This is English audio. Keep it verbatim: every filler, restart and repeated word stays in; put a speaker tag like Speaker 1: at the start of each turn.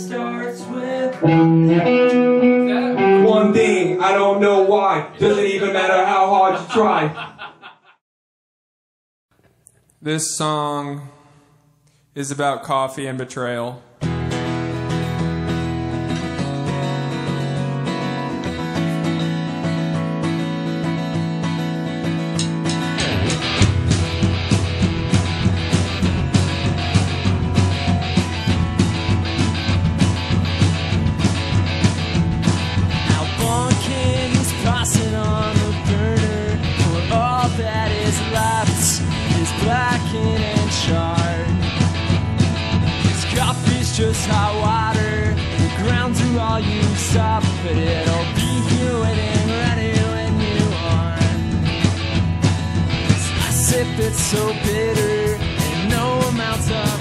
Speaker 1: Starts with one thing, I don't know why. Doesn't even matter how hard you try.
Speaker 2: This song is about coffee and betrayal.
Speaker 3: Blackened and charred. This coffee's just hot water. The ground through all used up, but it'll be here waiting ready when you are. I sip it so bitter, and no amount of